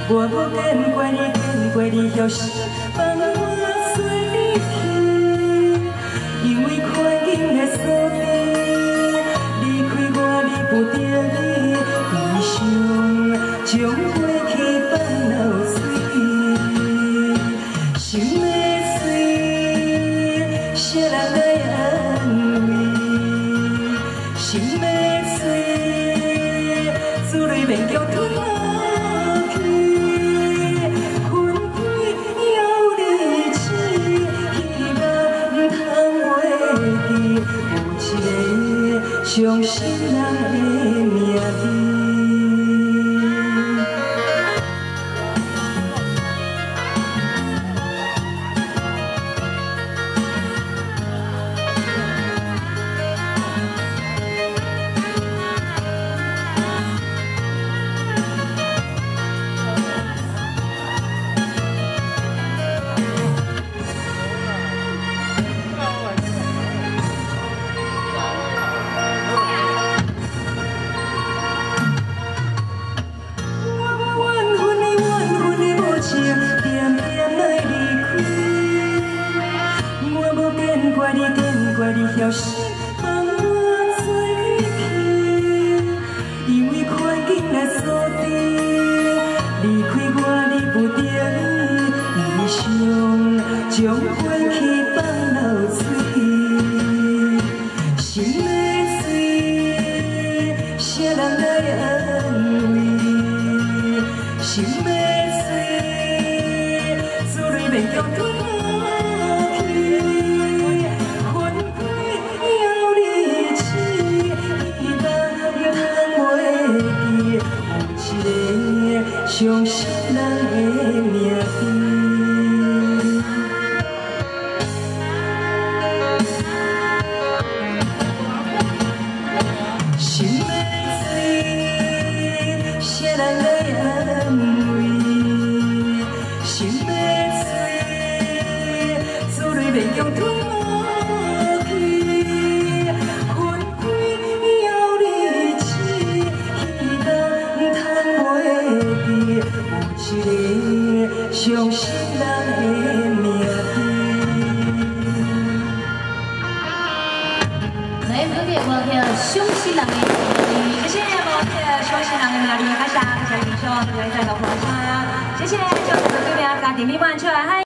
我无见过你，见过你后生放我随你去，因为看见的所在，离开我你不得已，悲伤将过去放流水，心的水，谁人来安慰？心的水，自泪免叫吞落去，分开要离去，希望通袂记，有一个伤心人的命字。我你见过你后生放我随去，因为看见的所在，离开我你不得已，悲伤将过去放流水，心的水，谁人来安慰？心的水，自泪免叫吞落去。伤心人的命字，心的水，谁人来安慰？心的水，自泪免叫吞落去，分开要离去，希望通袂记。有一个伤心人的命字。 来，分别我听伤心人的命字，谢谢我听伤心人的命字，感谢谢英雄，来再个捧场，谢谢，就这边家庭美满出来。